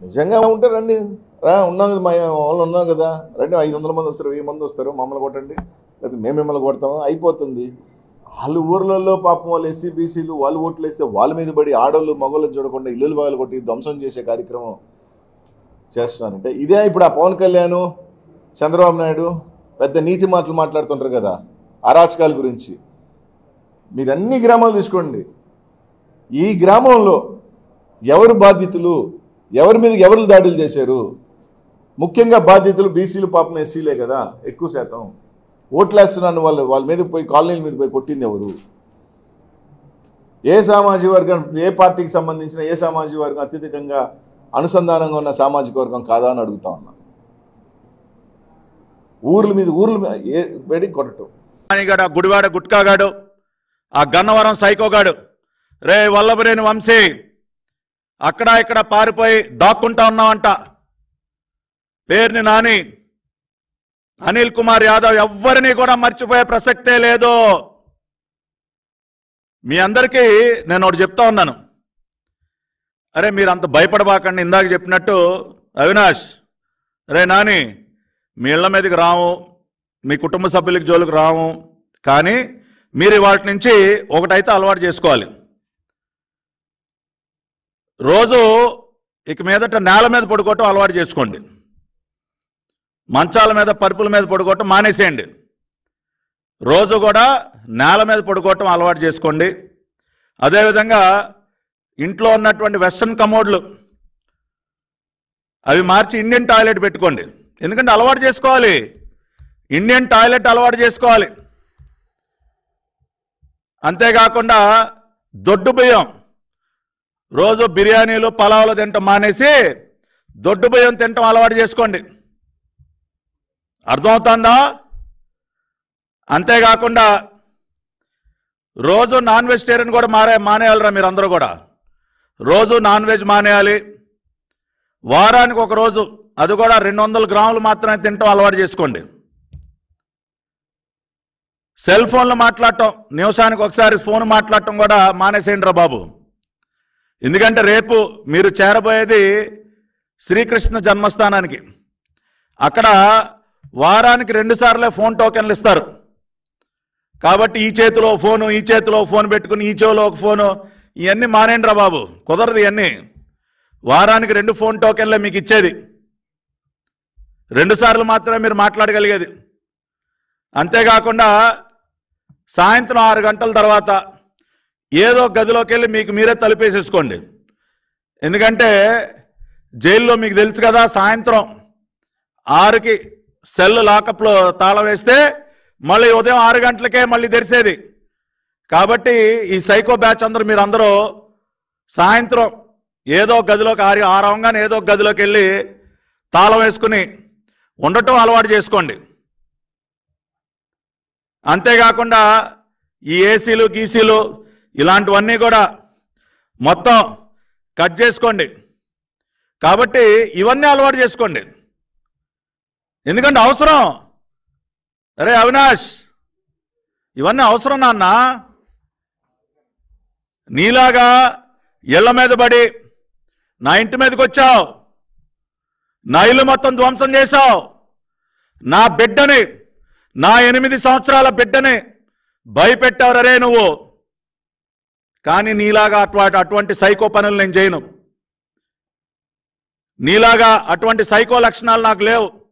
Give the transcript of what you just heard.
నిజంగా ఉంటే రండి, ఉన్నాం కదా, మా వాళ్ళు ఉన్నాం కదా, రండి. 500 మంది వస్తారు, 1000 మంది వస్తారు, మమ్మల్ని కొట్టండి, లేకపోతే మేము మిమ్మల్ని కొడతాము, అయిపోతుంది. వాళ్ళు ఊర్లలో పాపం వాళ్ళు ఎస్సీ బీసీలు వాళ్ళు ఓట్లు వేస్తే వాళ్ళ మీద పడి ఆడోళ్ళు మగవాళ్ళు చూడకుండా ఇల్లులు బాగా కొట్టి ధ్వంసం చేసే కార్యక్రమం చేస్తున్నారంటే ఇదే. ఇప్పుడు ఆ పవన్ కళ్యాణ్, చంద్రబాబు నాయుడు పెద్ద నీతి మాటలు మాట్లాడుతుంటారు కదా అరాచకాల గురించి. మీరు అన్ని గ్రామాలు తీసుకోండి, ఈ గ్రామంలో ఎవరు బాధితులు, ఎవరి మీద ఎవరు దాడులు చేశారు? ముఖ్యంగా బాధితులు బీసీలు, పాపం ఎస్సీలే కదా ఎక్కువ శాతం. ఓట్లేస్తున్నాను వాళ్ళ మీద పోయి కాలనీల మీద పోయి కొట్టింది ఎవరు? ఏ సామాజిక వర్గం, ఏ పార్టీకి సంబంధించిన ఏ సామాజిక వర్గం అత్యధికంగా అనుసంధానంగా ఉన్న సామాజిక వర్గం కాదా అని అడుగుతా ఉన్నా. ఊర్ల మీద పెడి కొట్టడం. గుడివాడ గుట్కాగాడు, ఆ గన్నవరం సైకోగాడు, రే వల్లభరేని వంశీ అక్కడ ఇక్కడ పారిపోయి దాక్కుంటా ఉన్నావంట. పేరుని నాని, అనిల్ కుమార్ యాదవ్ ఎవ్వరిని కూడా మర్చిపోయే ప్రసక్తే లేదు. మీ అందరికీ నేను ఒకటి చెప్తా ఉన్నాను, అరే మీరు అంత భయపడబాకండి. ఇందాక చెప్పినట్టు అవినాష్, రే నాని మీ ఇళ్ల మీదకి రాము, మీ కుటుంబ సభ్యులకి జోలికి రాము, కానీ మీరు వాటి నుంచి ఒకటైతే అలవాటు చేసుకోవాలి. రోజు ఇక మీదట నేల మీద పడుకోవటం అలవాటు చేసుకోండి. మంచాల మీద పరుపుల మీద పడుకోవటం మానేసేయండి. రోజు కూడా నేల మీద పడుకోవటం అలవాటు చేసుకోండి. అదేవిధంగా ఇంట్లో ఉన్నటువంటి వెస్ట్రన్ కమోడ్లు అవి మార్చి ఇండియన్ టాయిలెట్ పెట్టుకోండి. ఎందుకంటే అలవాటు చేసుకోవాలి, ఇండియన్ టాయిలెట్ అలవాటు చేసుకోవాలి. అంతేకాకుండా దొడ్డు బియ్యం, రోజు బిర్యానీలు పలావులు తినటం మానేసి దొడ్డు బియ్యం తినటం అలవాటు చేసుకోండి. అర్థమవుతుందా? అంతేకాకుండా రోజు నాన్ వెజిటేరియన్ కూడా మానేయాలరా మీరు అందరూ కూడా. రోజు నాన్ వెజ్ మానేయాలి. వారానికి ఒక రోజు, అది కూడా 200 గ్రాములు మాత్రమే తినటం అలవాటు చేసుకోండి. సెల్ ఫోన్లు మాట్లాడటం, నిమిషానికి ఒకసారి ఫోన్ మాట్లాడటం కూడా మానేసేయండి రా బాబు. ఎందుకంటే రేపు మీరు చేరబోయేది శ్రీకృష్ణ జన్మస్థానానికి. అక్కడ వారానికి 2 సార్లే ఫోన్ టోకెన్లు ఇస్తారు. కాబట్టి ఈ చేతిలో ఫోను, ఈ చేతిలో ఫోన్ పెట్టుకుని ఈ చెవిలో ఒక ఫోను, ఇవన్నీ మానేయండి రా బాబు. కుదరదు ఇవన్నీ. వారానికి 2 ఫోన్ టోకెన్లే మీకు ఇచ్చేది, 2 సార్లు మాత్రమే మీరు మాట్లాడగలిగేది. అంతేకాకుండా సాయంత్రం 6 గంటల తర్వాత ఏదో గదిలోకి వెళ్ళి మీకు మీరే తలుపేసేసుకోండి. ఎందుకంటే జైల్లో మీకు తెలుసు కదా, సాయంత్రం 6కి సెల్ లాకప్లో తాళం వేస్తే మళ్ళీ ఉదయం 6 గంటలకే మళ్ళీ తెరిసేది. కాబట్టి ఈ సైకో బ్యాచ్ మీరందరూ సాయంత్రం ఏదో గదిలోకి 6 అవంగానే ఏదో గదిలోకి వెళ్ళి తాళం వేసుకుని ఉండటం అలవాటు చేసుకోండి. అంతేకాకుండా ఈ ఏసీలు గీసీలు ఇలాంటివన్నీ కూడా మొత్తం కట్ చేసుకోండి. కాబట్టి ఇవన్నీ అలవాటు చేసుకోండి, ఎందుకంటే అవసరం. అరే అవినాష్, ఇవన్నీ అవసరం నాన్న. నీలాగా ఇళ్ల మీద పడి నా ఇంటి మీదకి వచ్చావు, నా ఇల్లు మొత్తం ధ్వంసం చేశావు, నా బిడ్డని, నా 8 సంవత్సరాల బిడ్డని భయపెట్టావు రే నువ్వు. కానీ నీలాగా అటువంటి సైకో పనులు నేను చేయను. నీలాగా అటువంటి సైకో లక్షణాలు నాకు లేవు.